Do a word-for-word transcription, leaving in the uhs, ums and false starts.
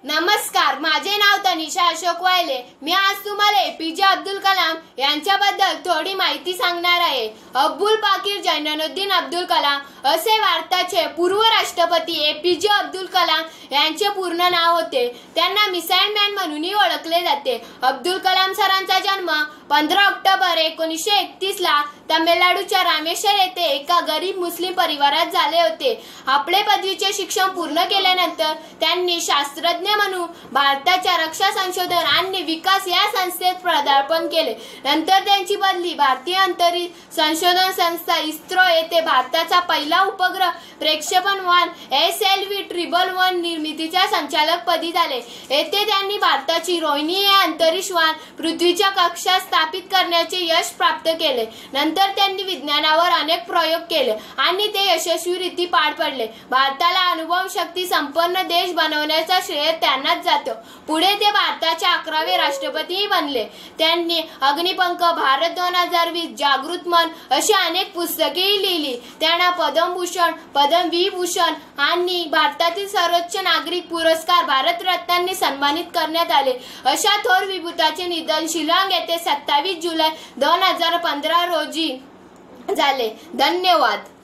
नमस्कार, माझे नाव तनिषा अशोक वायले। मी आज तुम्हाला एपीजे अब्दुल कलाम यांच्याबद्दल थोडी माहिती सांगणार आहे। अब्दुल पाकीर जैनुद्दीन अब्दुल कलाम असे भारताचे पूर्व राष्ट्रपती एपीजे अब्दुल कलाम यांचे पूर्ण नाव होते। त्यांना मिसाईल मॅन म्हणूनही ओळखले जाते। अब्दुल कलाम सरांचा जन्म पंधरा ऑक्टोबर एकोणीसशे एकतीस ला तामिळनाडूच्या रामेश्वर येथे एका गरीब मुस्लिम परिवारात झाले होते। आपले पदवीचे शिक्षण पूर्ण केल्यानंतर त्यांनी शास्त्रज्ञ म्हणून भारताच्या रक्षा संशोधन आणि विकास या संस्थेत पदार्पण केले। नंतर त्यांची बदली भारतीय अंतरिक्ष संशोधन संस्था इस्रो येथे भारताचा पहिला उपग्रह प्रक्षेपण वाहन S L V triple one निर्मितीच्या संचालक पदी झाले। येथे त्यांनी भारताची रोहिणी हे अंतरिक्ष वाहन पृथ्वीच्या कक्षात स्थापित करण्याचे यश प्राप्त केले। नंतर त्यांनी विज्ञानावर अनेक प्रयोग केले आणि ते यशस्वीरित्या पार पडले। भारताला अनुभव शक्ती संपन्न देश बनवण्याचा श्रेय त्यांनाच जातो। पुढे ते भारताचे अकरावे राष्ट्रपती बनले। त्यांनी अग्निपंख, भारत दोन हजार वीस, जागृत मन अशी अनेक पुस्तकेही लिहिली। त्यांना पद्मभूषण, पद्मविभूषण आणि भारतातील सर्वोच्च नागरिक पुरस्कार भारतरत्नांनी सन्मानित करण्यात आले। अशा थोर विभूताचे निधन शिलाँग येथे सत्तावीस जुलै दोन हजार पंधरा रोजी झाले। धन्यवाद।